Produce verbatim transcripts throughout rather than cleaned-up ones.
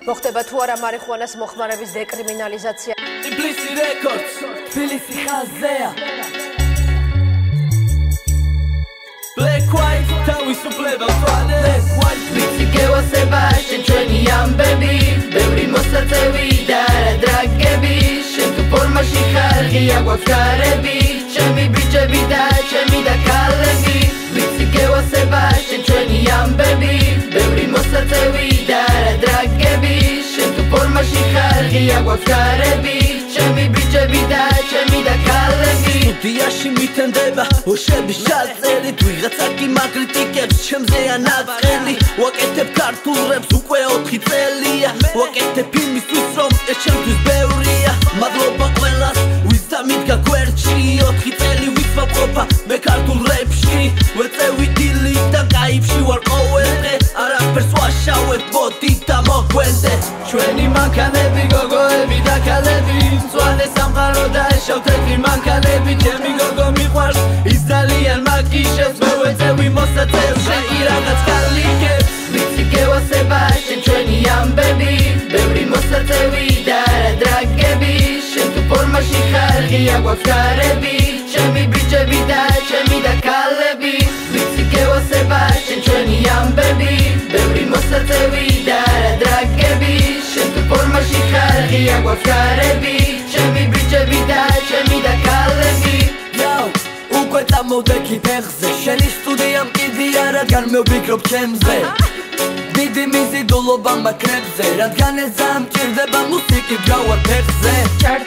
მოხდება თუ არა მარიხუანას მოხმარების დეკრიმინალიზაცია. Tbilisi Records, Tbilisi ხაზეა. Black white, თავისუფლება მწვანე. Black white, ვიცი გევასება შენ ჩვენი ამბები, ბევრი მოსაწევი და დრაგები, შენ თუ ფორმაში ხარ ღია გვაქვს გარები, ჩემი ბიჭები და ჩემი და ქალები, ვიცი გევასება შენ ჩვენი ამბები, ბევრი მოსაწევი და დრაგები, შენ თუ ფორმაში ხარ ღია გვაქვს გარები, ჩემი ბიჭები და ჩემი და ქალები. სტუდიაში მითენდება ოშების ჩაწერით, ვიღაცა კი მაკრიტიკებს ჩემზეა ნაწყელი, ვაკეთებ ქართულ რეპს უკვე ოთხი წელია, ვაკეთებ იმისთვის რომ ეს ჩემთვის ბევრია, მადლობა ყველას ვის დამიდგა გვერდში, ოთხი წელი ვის ვაყოფა მე ქართულ რეპში, ვეწევი დილით და კაიფში ვარ ყოველდღე, არაფერს ვაშავებ მოდით და მოგვენდე, ჩვენი მანქანები გოგოები და ქალები, მწვანე სამყარო და შავ-თეთრი მანქანები, ჩემი გოგო მიყვარს ის ძალიან მაგიშებს, მე ვეწევი მოსაწევს შენ კი რაღაც კალიკებს, ვიცი გევასება შენ ჩვენი ამბები, ბევრი მოსაწევი და დრაგები, შენ თუ ფორმაში ხარ ღია გვაქვს გარები, ჩემი ბიჭები და ჩემი და ქალები, ვიცი გევასება შენ ჩვენი ამბები, ბევრი მოსაწევი და დრაგები, შენ თუ ფორმაში ხარ ღია გვაქვს გარები, ჩემი ბიჭები და ჩემი და ქალები. უკვე წამოვდექი ფეხზე, შენი სტუდია მყიდია, რადგან მე ვფიქრობ ჩემზე, დიდი მიზიდულობა მაქრებზე, რადგან ეს ამჭირდება მუსიკით გავარ ფეხზე,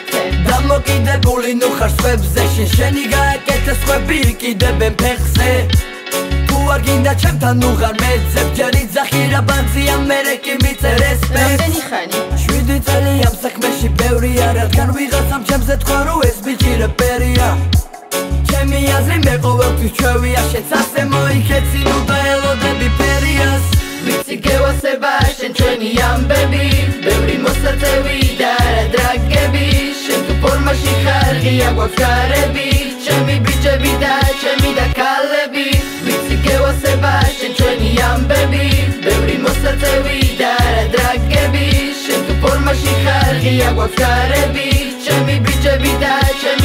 დამოკიდებული ნუ ხარ სხვებზე, შენ შენი გააკეთე სხვები იყიდებენ ფეხზე, თუ არ გინდა ჩემთან უღარ მეძებ, ჯერი ძახი რა ბანძია მერე კი მიწე რესპექტს. რამდენი ხანი? შვიდი წელი ამ საქმეში ბევრია, რადგან ვიღაცამ ჩემზე თქვა რომ ეს ბიჭი რეპერია, ჩემი აზრი მე ყოველთვის ჩვევია, შენც ასე მოიქეცი ნუ და ელოდები ფერიას, ვიცი გევასება შენ ჩვენი ამბები, ბევრი მოსაწევი და დრაგები, შენ თუ ფორმაში ხარ ღია გვაქვს გარები, ჩემი ბიჭები და ჩემი და ქალები, ვიცი გევასება შენ ჩვენი ამბები, ბევრი მოსაწევი და დრაგები, შენ თუ ფორმაში ხარ ღია გვაქვს გარები, ჩემი ბიჭები და ჩემი